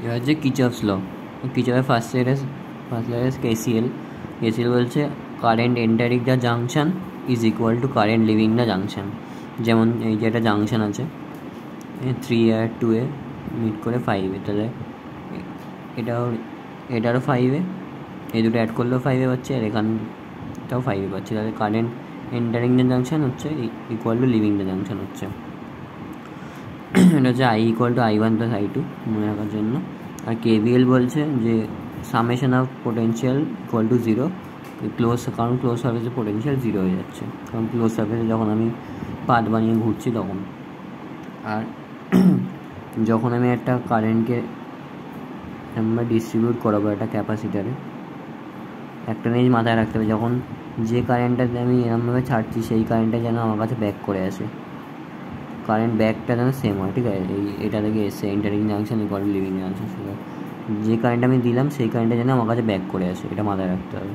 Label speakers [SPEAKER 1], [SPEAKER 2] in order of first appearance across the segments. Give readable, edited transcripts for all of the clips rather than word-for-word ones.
[SPEAKER 1] এবার হচ্ছে Kirchhoff's law. কিচফের ফার্স্ট লেটার কেসিএল বলছে current entering the junction is equal to current leaving the junction. যেমন এই যে একটা জাংশন আছে 3 আর 2 মিট করে 5, তাহলে এটারও 5, এই দুটো অ্যাড করলেও 5 পাচ্ছে, আর এখানটাও 5 পাচ্ছে। তাহলে কারেন্ট এন্টারিং দ্য জাংশন হচ্ছে equal to leaving the junction হচ্ছে, এটা হচ্ছে I equal to I1 plus I2 মনে রাখার জন্য। আর কেভিএল বলছে যে summation of potential equal to 0, কারণ ক্লোজ সারফেসে পোটেনশিয়াল 0 হয়ে যাচ্ছে, কারণ ক্লোজ সারফেসে যখন আমি পাথ বানিয়ে ঘুরছি তখন। আর যখন আমি একটা কারেন্টকে আমরা ডিস্ট্রিবিউট করাবো একটা ক্যাপাসিটারে, একটা জিনিস মাথায় রাখতে হবে, যখন যে কারেন্টটাতে আমি এরমভাবে ছাড়ছি সেই কারেন্টটা যেন আমার কাছে ব্যাক করে আসে, কারেন্ট ব্যাকটা যেন সেম হয়, ঠিক আছে। এটা থেকে এসে entering junction equal to leaving junction, সেটা যে কারেন্ট আমি দিলাম সেই কারেন্টটা যেন আমার কাছে ব্যাক করে আসে, এটা মাথায় রাখতে হবে।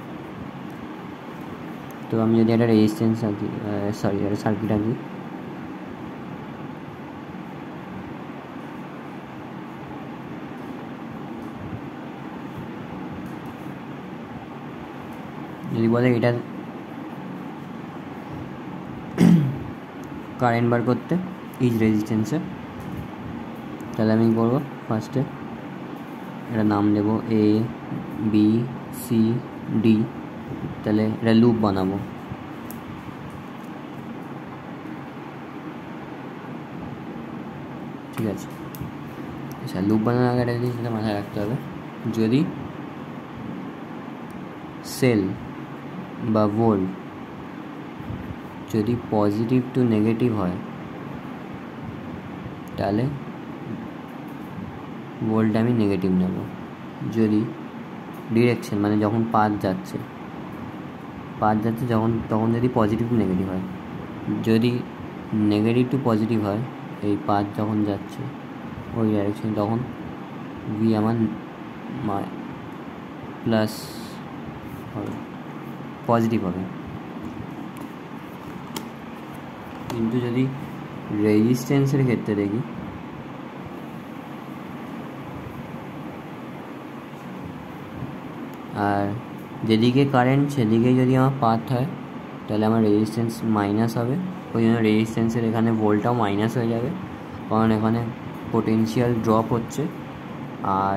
[SPEAKER 1] তো আমি যদি একটা রেজিস্ট্যান্স আঁকি, একটা সার্কিট আঁকি, যদি বলে এটা কারেন্ট বার করতে ইজ রেজিস্ট্যান্সে, তাহলে আমি করবো ফার্স্টে এটা নাম দেবো A B C D, তাহলে এটা লুপ বানাবো। ঠিক আছে, আচ্ছা লুপ বানানোর আগে একটা জিনিস মাথায় রাখতে হবে, যদি সেল বা ভোল্ট যদি পজিটিভ টু নেগেটিভ হয় তাহলে ভোল্ট আমি নেগেটিভ নেব। যদি ডিরেকশন মানে যখন পাথ যাচ্ছে তখন যদি পজিটিভ টু নেগেটিভ হয়, যদি নেগেটিভ টু পজিটিভ হয় এই পাথ যখন যাচ্ছে ওই ডাইরেকশন, তখন ভি আমার প্লাস হবে, পজিটিভ হবে। কিন্তু যদি রেজিস্ট্যান্সের ক্ষেত্রে দেখি, আর যেদিকে কারেন্ট সেদিকেই যদি আমার পাথ হয় তাহলে আমার রেজিস্ট্যান্স মাইনাস হবে, ওই জন্য রেজিস্ট্যান্সের এখানে ভোল্টটাও মাইনাস হয়ে যাবে, কারণ এখানে পোটেনশিয়াল ড্রপ হচ্ছে। আর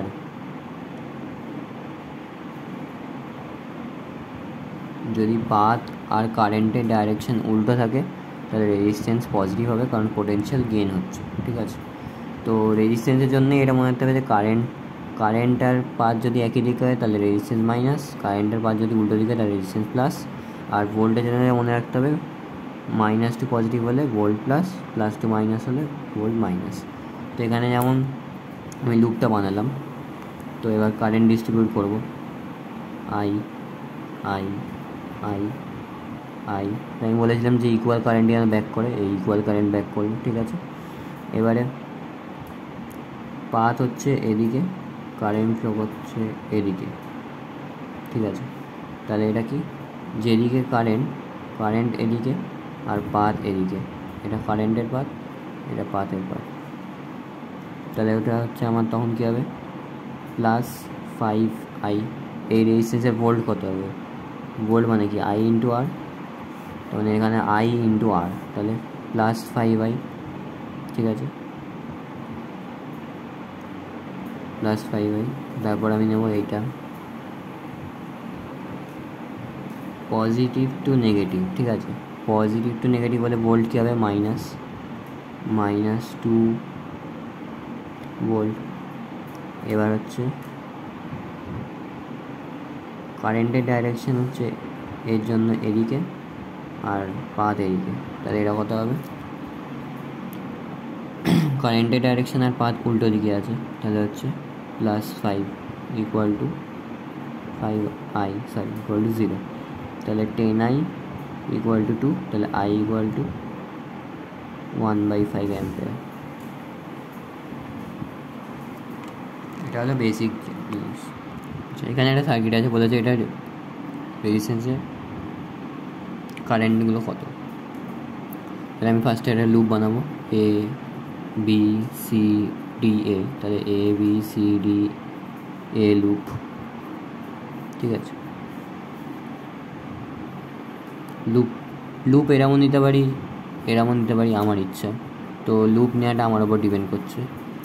[SPEAKER 1] যদি পাথ আর কারেন্টের ডাইরেকশন উল্টো থাকে তাহলে রেজিস্ট্যান্স পজিটিভ হবে, কারণ পোটেনশিয়াল গেইন হচ্ছে, ঠিক আছে। তো রেজিস্ট্যান্সের জন্য এটা মনে রাখতে হবে যে কারেন্ট আর পাথ যদি একই দিকে হয় তাহলে রেজিস্ট্যান্স মাইনাস, কারেন্টের পাথ যদি উল্টো দিকে তাহলে রেজিস্ট্যান্স প্লাস। আর ভোল্টের জন্য মনে রাখতে হবে মাইনাস টু পজিটিভ হলে volt plus, plus to minus হলে ভোল্ট মাইনাস। তো এখানে যেমন আমি লুপটা বানালাম, তো এবার কারেন্ট ডিস্ট্রিবিউট করব I I I I, আমি বলেছিলাম যে ইকুয়াল কারেন্ট যেন ব্যাক করে, এই ইকুয়াল কারেন্ট ব্যাক করবে, ঠিক আছে। এবারে পাথ হচ্ছে এদিকে, কারেন্ট ফ্লো করছে এদিকে, ঠিক আছে। তাহলে এটা কি, যেদিকে কারেন্ট এদিকে আর পাথ এদিকে, এটা কারেন্টের পাথ, এটা পাথের পাথ, তাহলে ওটা হচ্ছে আমার তখন কী হবে প্লাস 5I। এই রেজিস্ট্যান্সের ভোল্ট কত হবে, ভোল্ট মানে কি I ইন্টু আর, মানে এখানে I ইন্টু আর, তাহলে প্লাস 5I, ঠিক আছে, প্লাস 5I। তারপর আমি নেব এইটা পজিটিভ টু নেগেটিভ, ঠিক আছে। পজিটিভ টু নেগেটিভ হলে ভোল্ট কী হবে মাইনাস 2 ভোল্ট। এবার হচ্ছে কারেন্টের ডাইরেকশন হচ্ছে এর জন্য এদিকে আর পাথ এদিকে, তাহলে এটা কত হবে, কারেন্টের ডাইরেকশন আর পাথ উল্টো দিকে আছে, তাহলে হচ্ছে plus 5 equal to 5I equal to 0, তাহলে 10I ইকুয়াল টু 2, তাহলে I ইকুয়াল টু 1/5 অ্যাম্পিয়ার। এটা হলো বেসিক জিনিস। আচ্ছা, এখানে একটা সার্কিট আছে, বলেছে এটা রেজিস্ট্যান্সের কারেন্টগুলো কত। তাহলে আমি ফার্স্টে একটা লুপ বানাবো A B C D A, তাহলে A B C D A loop, ঠিক আছে। লুপ এরমও নিতে পারি, এরমও নিতে পারি, আমার ইচ্ছা। তো লুপ নেওয়াটা আমার ওপর ডিপেন্ড করছে,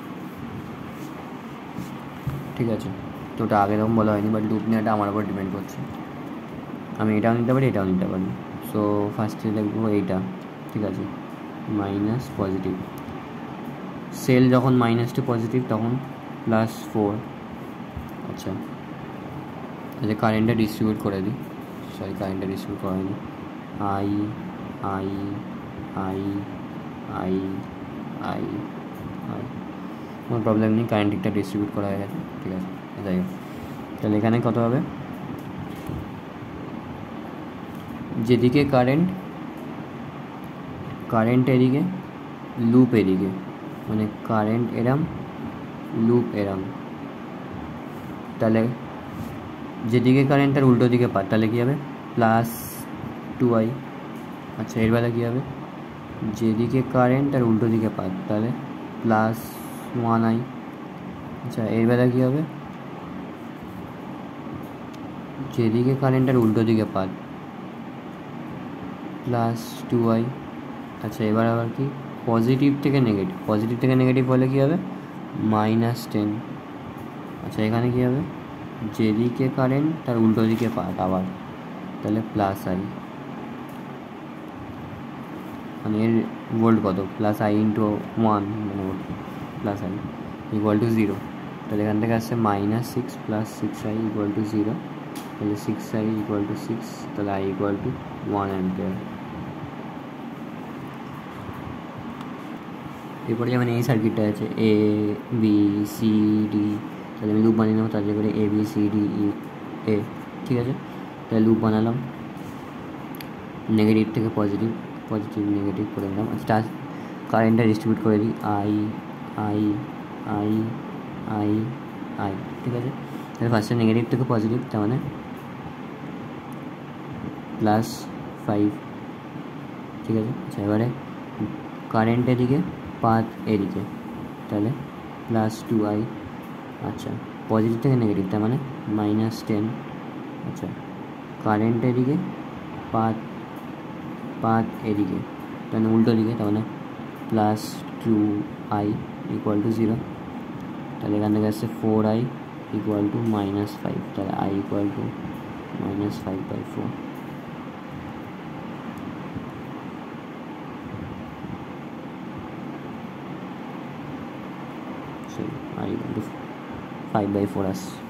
[SPEAKER 1] ঠিক আছে। তো ওটা আগে এরকম বলা হয়নি, বাট লুপ নেওয়াটা আমার ওপর ডিপেন্ড করছে। আমি এটাও নিতে পারি, এটাও নিতে পারি। সো ফার্স্টে দেখবো এইটা, ঠিক আছে, মাইনাস পজিটিভ। সেল যখন -2 পজিটিভ তখন +4। আচ্ছা, তাহলে কারেন্টটা ডিস্ট্রিবিউট করে দিই, কারেন্টটা ডিস্ট্রিবিউট করা হয়নি। I I I I I I, কোনো প্রবলেম নেই, কারেন্ট ঠিকঠাক ডিস্ট্রিবিউট করা হয়ে গেছে, ঠিক আছে। যাই হোক, তাহলে এখানে কত হবে, যেদিকে কারেন্ট এদিকে, লুপ এদিকে, মানে কারেন্ট এরম, লুপ এরম, তাহলে যেদিকে কারেন্ট তার উল্টো দিকে পাত, তাহলে কী হবে, +2i। আচ্ছা, এর বেলা কী হবে, যেদিকে কারেন্ট তার উল্টো দিকে পাত, তাহলে +1i। আচ্ছা, এর বেলা কী হবে, যেদিকে কারেন্ট তার উল্টো দিকে পাত, +2i। আচ্ছা, এবার আবার কি, পজিটিভ থেকে নেগেটিভ হলে কী হবে, -10। আচ্ছা, এখানে কী হবে, যেদিকে কারেন্ট তার উল্টো দিকে পাত আবার, তাহলে +i, মানে এর ভোল্ট কত, +i × 1, মানে +i = 0। তাহলে এখান থেকে আসছে -6 + 6i = 0, তাহলে 6i = 6, তাহলে i = 1 অ্যাম্পিয়ার। এরপরে যেমন এই সার্কিটটা আছে এ বি সি ডি, তাহলে আমি লুপ বানিয়ে নেবো, তাহলে করে A B C D E A, ঠিক আছে। তাহলে লুপ বানালাম, নেগেটিভ থেকে পজিটিভ নেগেটিভ করে দিলাম। আচ্ছা, কারেন্টটা ডিস্ট্রিবিউট করে দিই, I I I I I, ঠিক আছে। তাহলে ফার্স্টে নেগেটিভ থেকে পজিটিভ, তার মানে +5, ঠিক আছে। আচ্ছা, এবারে কারেন্ট এদিকে, পাথ এদিকে, তাহলে +2i। আচ্ছা, পজিটিভ থেকে নেগেটিভ, তার মানে -10। আচ্ছা, কারেন্ট এদিকে, পাথ এদিকে, তাহলে উল্টো দিকে, তার মানে +2i = 0। তাহলে এখান থেকে আসছে 4i = -5, তাহলে i = -5/4। i = 5/4 আসছে।